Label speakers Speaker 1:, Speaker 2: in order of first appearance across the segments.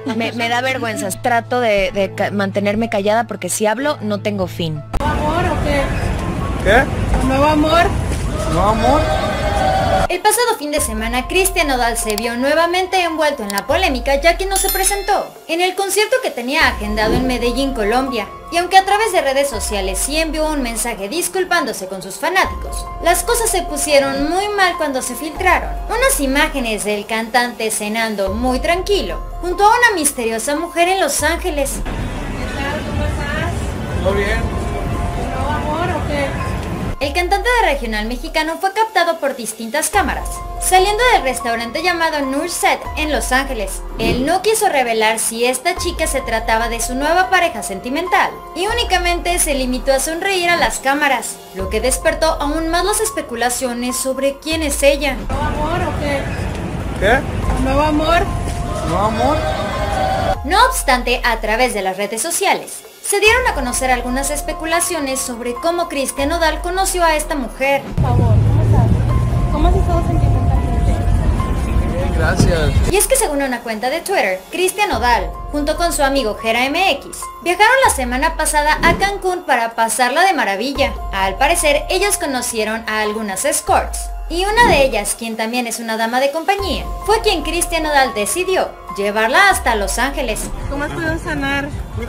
Speaker 1: Me da vergüenza. Trato de mantenerme callada porque si hablo no tengo fin.
Speaker 2: ¿Nuevo amor o qué?
Speaker 3: ¿Qué?
Speaker 2: ¿Nuevo amor?
Speaker 3: ¿No, amor?
Speaker 4: El pasado fin de semana, Cristian Nodal se vio nuevamente envuelto en la polémica ya que no se presentó en el concierto que tenía agendado en Medellín, Colombia. Y aunque a través de redes sociales sí envió un mensaje disculpándose con sus fanáticos, las cosas se pusieron muy mal cuando se filtraron unas imágenes del cantante cenando muy tranquilo junto a una misteriosa mujer en Los Ángeles.
Speaker 2: ¿Qué tal? ¿Cómo estás?
Speaker 3: ¿Todo bien?
Speaker 2: ¿Nuevo amor o qué?
Speaker 4: El cantante de regional mexicano fue captado por distintas cámaras, saliendo del restaurante llamado Nurset en Los Ángeles. Él no quiso revelar si esta chica se trataba de su nueva pareja sentimental, y únicamente se limitó a sonreír a las cámaras, lo que despertó aún más las especulaciones sobre quién es ella.
Speaker 2: ¿Nuevo amor o qué?
Speaker 3: ¿Qué?
Speaker 2: ¿Nuevo amor?
Speaker 3: ¿No, amor?
Speaker 4: No obstante, a través de las redes sociales, se dieron a conocer algunas especulaciones sobre cómo Cristian Nodal conoció a esta mujer.
Speaker 2: Por favor, ¿cómo estás? ¿Cómo has estado sentimentalmente?
Speaker 3: Bien, gracias.
Speaker 4: Y es que según una cuenta de Twitter, Cristian Nodal, junto con su amigo Jera MX, viajaron la semana pasada a Cancún para pasarla de maravilla. Al parecer, ellos conocieron a algunas escorts, y una de ellas, quien también es una dama de compañía, fue quien Cristian Nodal decidió llevarla hasta Los Ángeles.
Speaker 2: ¿Cómo has podido sanar?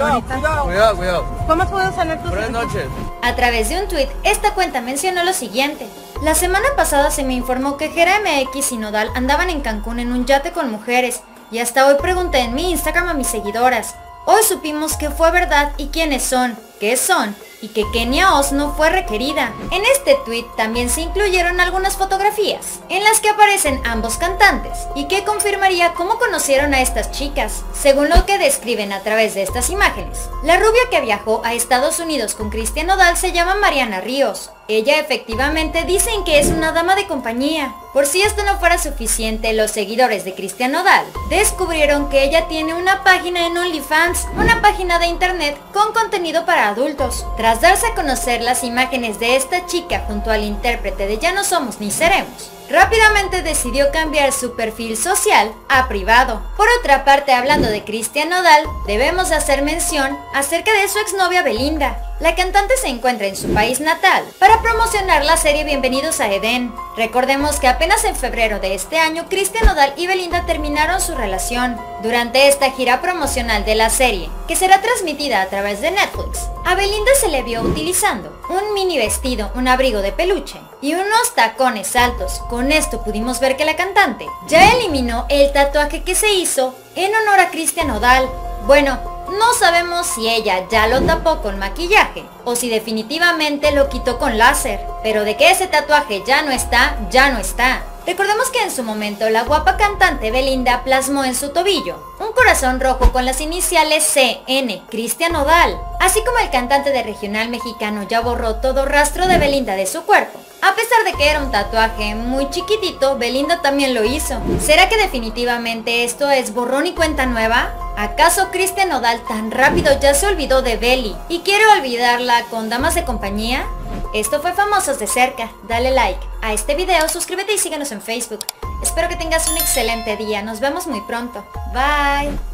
Speaker 3: Cuidado.
Speaker 2: ¿Cómo has podido sanar tus
Speaker 3: Buenas noches.
Speaker 4: A través de un tuit, esta cuenta mencionó lo siguiente: la semana pasada se me informó que Jera MX y Nodal andaban en Cancún en un yate con mujeres, y hasta hoy pregunté en mi Instagram a mis seguidoras. Hoy supimos que fue verdad y quiénes son, qué son, y que Kenia Oz no fue requerida. En este tweet también se incluyeron algunas fotografías en las que aparecen ambos cantantes y que confirmaría cómo conocieron a estas chicas. Según lo que describen a través de estas imágenes, la rubia que viajó a Estados Unidos con Cristian Nodal se llama Mariana Ríos. Ella efectivamente dicen que es una dama de compañía. Por si esto no fuera suficiente, los seguidores de Cristian Nodal descubrieron que ella tiene una página en OnlyFans, una página de internet con contenido para adultos. Tras darse a conocer las imágenes de esta chica junto al intérprete de Ya no somos ni seremos, rápidamente decidió cambiar su perfil social a privado. Por otra parte, hablando de Cristian Nodal, debemos hacer mención acerca de su exnovia Belinda. La cantante se encuentra en su país natal para promocionar la serie Bienvenidos a Edén. Recordemos que apenas en febrero de este año, Cristian Nodal y Belinda terminaron su relación. Durante esta gira promocional de la serie, que será transmitida a través de Netflix, a Belinda se le vio utilizando un mini vestido, un abrigo de peluche y unos tacones altos. Con esto pudimos ver que la cantante ya eliminó el tatuaje que se hizo en honor a Cristian Nodal. Bueno, no sabemos si ella ya lo tapó con maquillaje o si definitivamente lo quitó con láser, pero de que ese tatuaje ya no está, ya no está. Recordemos que en su momento la guapa cantante Belinda plasmó en su tobillo un corazón rojo con las iniciales CN, Cristian Nodal, así como el cantante de regional mexicano ya borró todo rastro de Belinda de su cuerpo. A pesar de que era un tatuaje muy chiquitito, Belinda también lo hizo. ¿Será que definitivamente esto es borrón y cuenta nueva? ¿Acaso Cristian Nodal tan rápido ya se olvidó de Beli y quiere olvidarla con damas de compañía? Esto fue Famosos de Cerca. Dale like a este video, suscríbete y síguenos en Facebook. Espero que tengas un excelente día. Nos vemos muy pronto. Bye.